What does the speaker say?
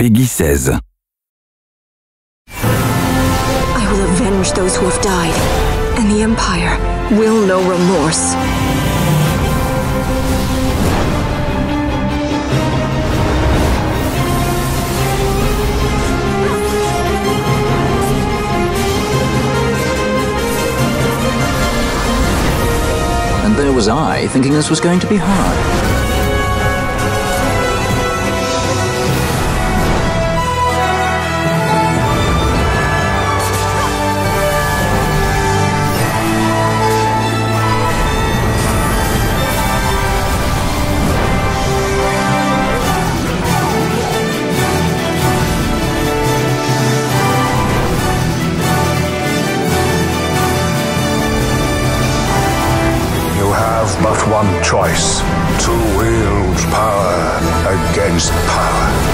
Peggy 16. I will avenge those who have died, and the Empire will know remorse. And there was I, thinking this was going to be hard. But one choice: to wield power against power.